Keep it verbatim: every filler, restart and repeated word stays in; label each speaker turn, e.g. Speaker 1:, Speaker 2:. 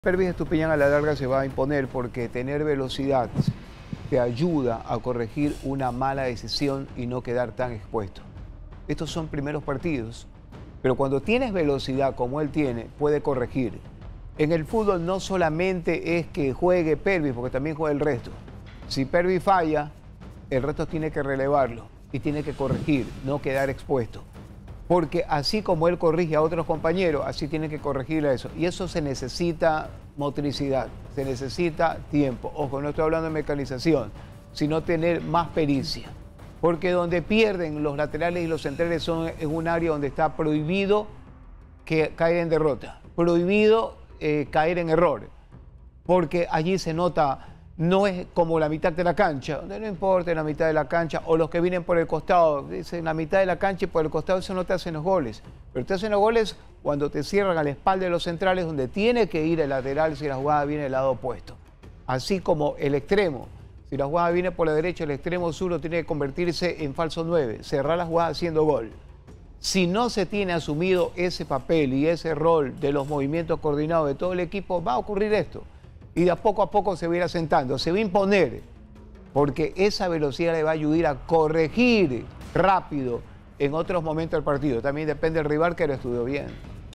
Speaker 1: Pervis Estupiñán a la larga se va a imponer porque tener velocidad te ayuda a corregir una mala decisión y no quedar tan expuesto. Estos son primeros partidos, pero cuando tienes velocidad como él tiene, puede corregir. En el fútbol no solamente es que juegue Pervis, porque también juega el resto. Si Pervis falla, el resto tiene que relevarlo y tiene que corregir, no quedar expuesto. Porque así como él corrige a otros compañeros, así tiene que corregir a eso. Y eso se necesita motricidad, se necesita tiempo. Ojo, no estoy hablando de mecanización, sino tener más pericia. Porque donde pierden los laterales y los centrales son en un área donde está prohibido que caer en derrota, prohibido eh, caer en error. Porque allí se nota, no es como la mitad de la cancha, donde no importa la mitad de la cancha, o los que vienen por el costado, dicen la mitad de la cancha y por el costado, eso no te hacen los goles. Pero te hacen los goles cuando te cierran a la espalda de los centrales, donde tiene que ir el lateral si la jugada viene del lado opuesto. Así como el extremo, si la jugada viene por la derecha, el extremo sur tiene que convertirse en falso nueve, cerrar la jugada haciendo gol. Si no se tiene asumido ese papel y ese rol de los movimientos coordinados de todo el equipo, va a ocurrir esto. Y de a poco a poco se va a ir asentando, se va a imponer, porque esa velocidad le va a ayudar a corregir rápido en otros momentos del partido. También depende del rival que lo estudió bien.